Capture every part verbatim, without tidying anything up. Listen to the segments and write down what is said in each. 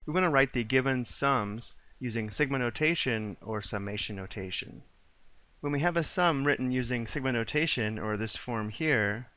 We want to write the given sums using sigma notation or summation notation. When we have a sum written using sigma notation, or this form here,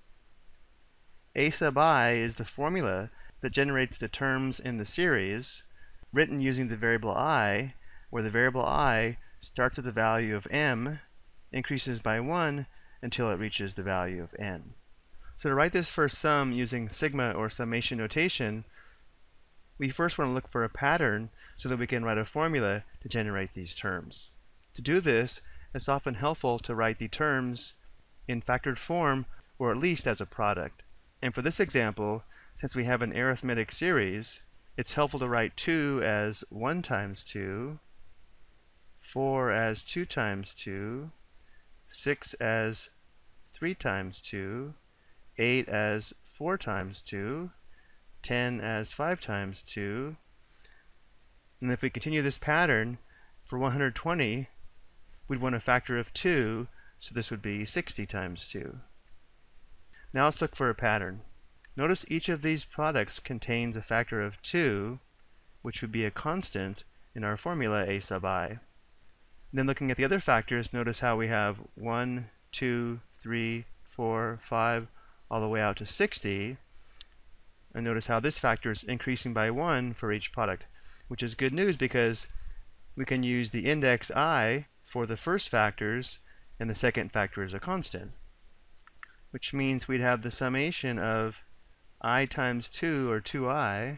A sub I is the formula that generates the terms in the series written using the variable I, where the variable I starts at the value of m, increases by one until it reaches the value of n. So to write this first sum using sigma or summation notation, we first want to look for a pattern so that we can write a formula to generate these terms. To do this, it's often helpful to write the terms in factored form, or at least as a product. And for this example, since we have an arithmetic series, it's helpful to write two as one times two, four as two times two, six as three times two, eight as four times two, ten as five times two. And if we continue this pattern, for one hundred twenty, we'd want a factor of two, so this would be sixty times two. Now let's look for a pattern. Notice each of these products contains a factor of two, which would be a constant in our formula A sub I. And then looking at the other factors, notice how we have one, two, three, four, five, all the way out to sixty. And notice how this factor is increasing by one for each product, which is good news because we can use the index I for the first factors, and the second factor is a constant, which means we'd have the summation of I times two, or two I.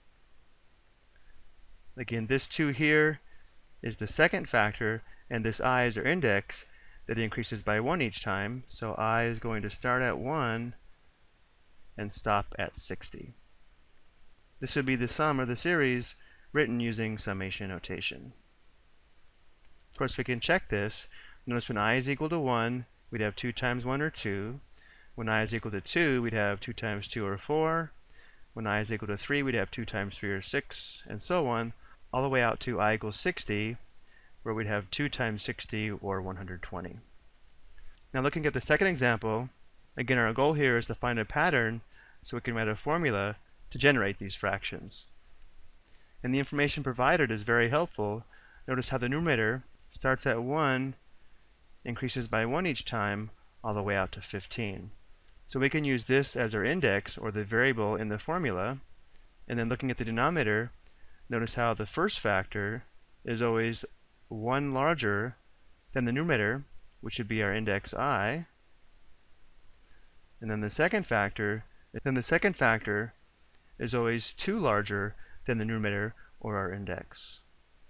Again, this two here is the second factor, and this I is our index that increases by one each time, so I is going to start at one and stop at sixty. This would be the sum or the series written using summation notation. Of course, we can check this. Notice when I is equal to one, we'd have two times one, or two. When I is equal to two, we'd have two times two, or four. When I is equal to three, we'd have two times three, or six, and so on, all the way out to I equals sixty, where we'd have two times sixty, or one hundred twenty. Now looking at the second example, again, our goal here is to find a pattern so we can write a formula to generate these fractions. And the information provided is very helpful. Notice how the numerator starts at one, increases by one each time, all the way out to fifteen. So we can use this as our index, or the variable in the formula. And then looking at the denominator, notice how the first factor is always one larger than the numerator, which would be our index I. And then the second factor, then the second factor is always two larger than the numerator, or our index.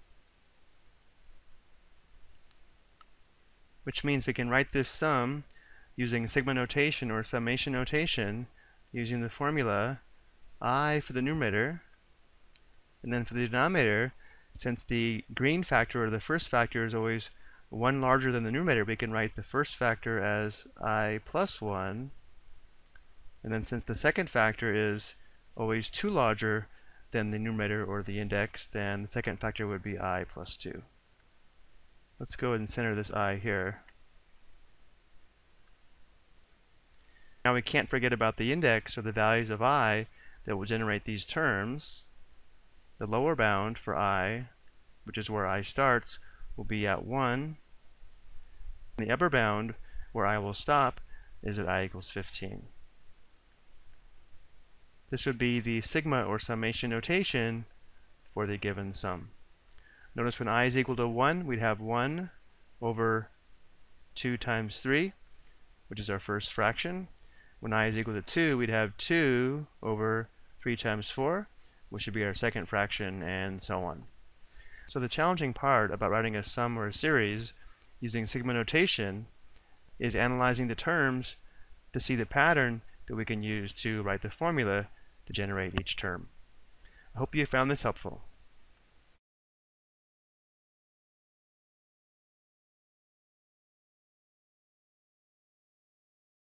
Which means we can write this sum using sigma notation or summation notation using the formula I for the numerator, and then for the denominator, since the green factor, or the first factor, is always one larger than the numerator, we can write the first factor as I plus one. And then since the second factor is always two larger than the numerator, or the index, then the second factor would be I plus two. Let's go ahead and center this I here. Now we can't forget about the index, or the values of I that will generate these terms. The lower bound for I, which is where I starts, will be at one. And the upper bound, where I will stop, is at I equals fifteen. This would be the sigma or summation notation for the given sum. Notice when I is equal to one, we'd have one over two times three, which is our first fraction. When I is equal to two, we'd have two over three times four, which would be our second fraction, and so on. So the challenging part about writing a sum or a series using sigma notation is analyzing the terms to see the pattern that we can use to write the formula to generate each term. I hope you found this helpful.